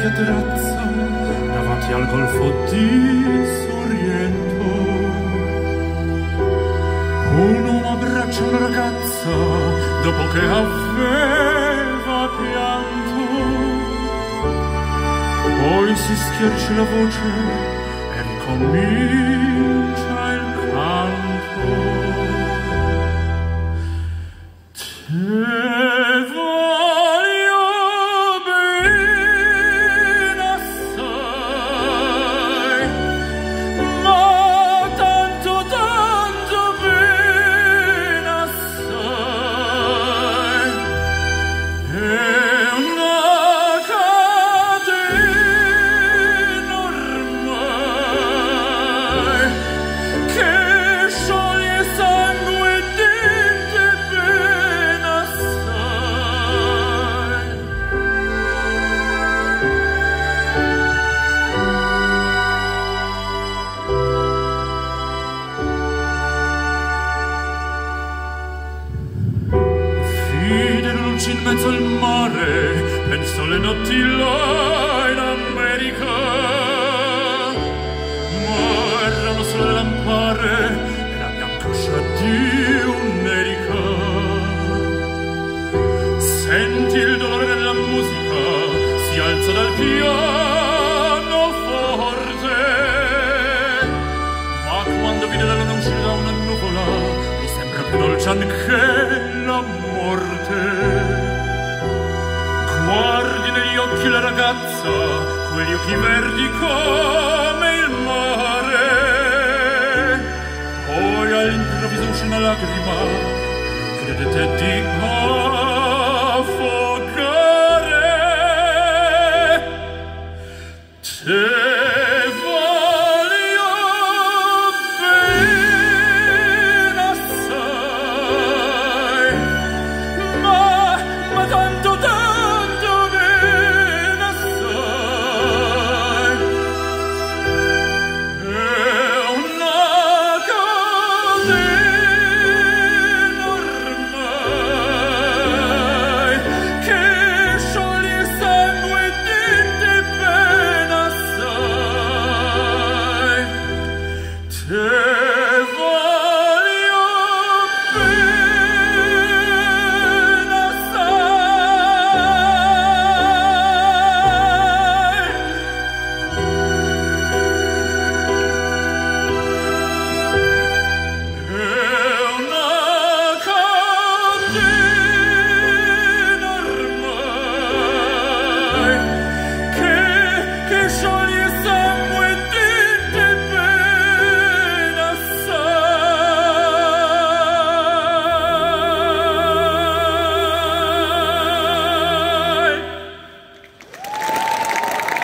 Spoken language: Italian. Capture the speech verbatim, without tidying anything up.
vecchia terrazza davanti al golfo di Sorrento. Un uomo abbraccia una ragazza dopo che aveva pianto, poi si schiarisce la voce e ricomincia il canto. Te in mezzo al mare, penso alle notti là in America, ma erano solo le lampare e la bianca uscia di un'erica. Senti il dolore della musica, si alza dal piano forte, ma quando vide la luna uscire da una nuvola, mi sembra più dolce anche la morte. Guardi negli occhi la ragazza, quegli occhi verdi come il mare, poi all'improvviso uscì una lacrima, credete di